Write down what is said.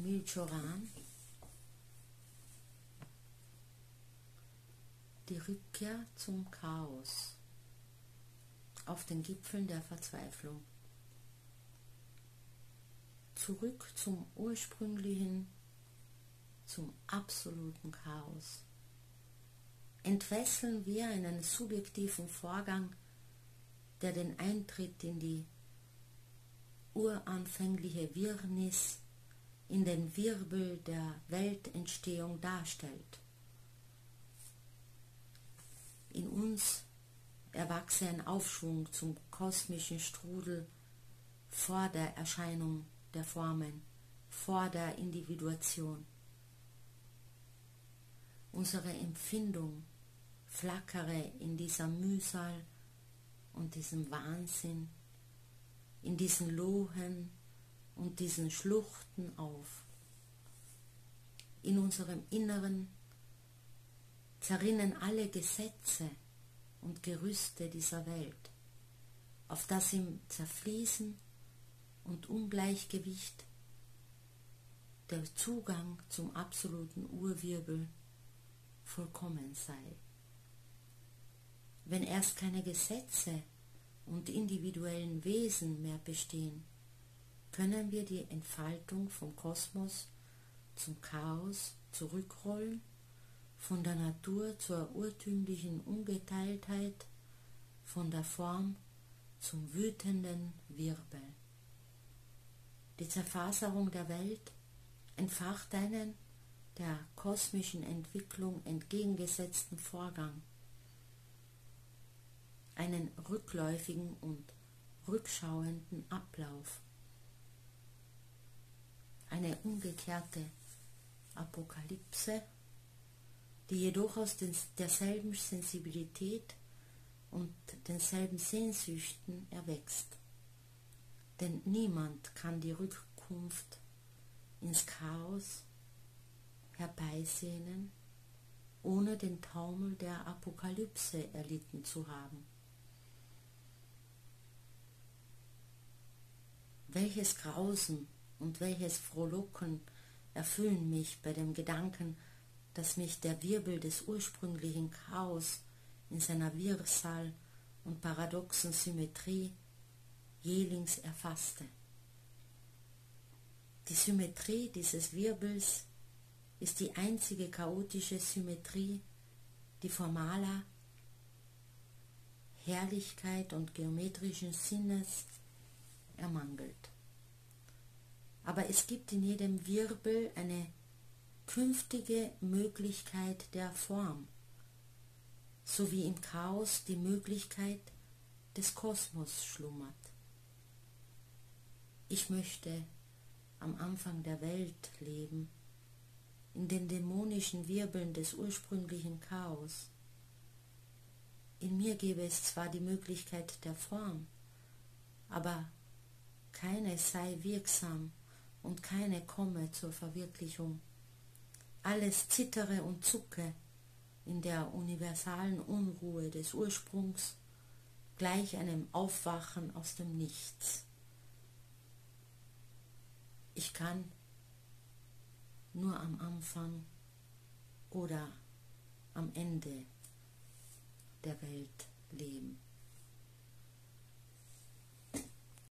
Emile Cioran, die Rückkehr zum Chaos auf den Gipfeln der Verzweiflung. Zurück zum ursprünglichen, zum absoluten Chaos. Entfesseln wir einen subjektiven Vorgang, der den Eintritt in die uranfängliche Wirrnis, in den Wirbel der Weltentstehung darstellt. In uns erwachse ein Aufschwung zum kosmischen Strudel vor der Erscheinung der Formen, vor der Individuation. Unsere Empfindung flackere in dieser Mühsal und diesem Wahnsinn, in diesen Lohen und diesen Schluchten auf. In unserem Inneren zerrinnen alle Gesetze und Gerüste dieser Welt, auf das im Zerfließen und Ungleichgewicht der Zugang zum absoluten Urwirbel vollkommen sei. Wenn erst keine Gesetze und individuellen Wesen mehr bestehen, können wir die Entfaltung vom Kosmos zum Chaos zurückrollen, von der Natur zur urtümlichen Ungeteiltheit, von der Form zum wütenden Wirbel. Die Zerfaserung der Welt entfacht einen der kosmischen Entwicklung entgegengesetzten Vorgang, einen rückläufigen und rückschauenden Ablauf, eine umgekehrte Apokalypse, die jedoch aus derselben Sensibilität und denselben Sehnsüchten erwächst. Denn niemand kann die Rückkunft ins Chaos herbeisehnen, ohne den Taumel der Apokalypse erlitten zu haben. Welches Grausen und welches Frohlocken erfüllen mich bei dem Gedanken, dass mich der Wirbel des ursprünglichen Chaos in seiner Wirrsal und paradoxen Symmetrie jählings erfasste. Die Symmetrie dieses Wirbels ist die einzige chaotische Symmetrie, die formaler Herrlichkeit und geometrischen Sinnes ermangelt. Aber es gibt in jedem Wirbel eine künftige Möglichkeit der Form, sowie im Chaos die Möglichkeit des Kosmos schlummert. Ich möchte am Anfang der Welt leben, in den dämonischen Wirbeln des ursprünglichen Chaos. In mir gäbe es zwar die Möglichkeit der Form, aber keine sei wirksam und keine komme zur Verwirklichung. Alles zittere und zucke in der universalen Unruhe des Ursprungs, gleich einem Aufwachen aus dem Nichts. Ich kann nur am Anfang oder am Ende der Welt leben.